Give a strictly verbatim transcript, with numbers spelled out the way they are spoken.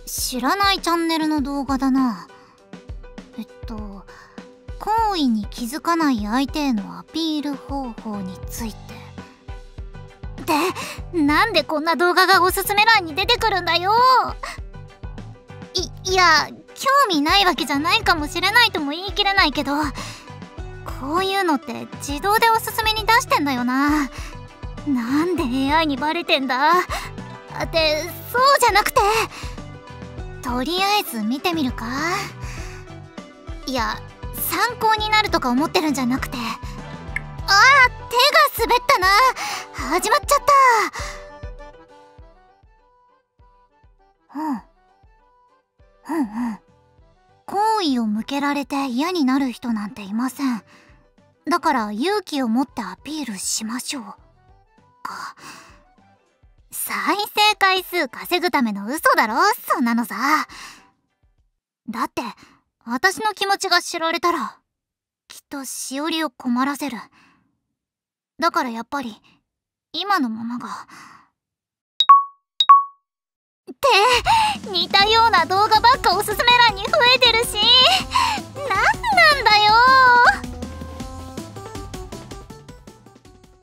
知らないチャンネルの動画だな。えっと行為に気づかない相手へのアピール方法についてで、なんでこんな動画がおすすめ欄に出てくるんだよ。い、いや興味ないわけじゃないかもしれないとも言い切れないけど、こういうのって自動でおすすめに出してんだよな。なんで エーアイ にバレてんだってそうじゃなくて、とりあえず見てみるか。いや参考になるとか思ってるんじゃなくて、あー手が滑ったな。始まっちゃった。うんうんうん。好意を向けられて嫌になる人なんていません。だから勇気を持ってアピールしましょうか。再生回数稼ぐための嘘だろそんなのさ。だって私の気持ちが知られたらきっとしおりを困らせる。だからやっぱり今のままが。って似たような動画ばっかおすすめ欄に増えてるし、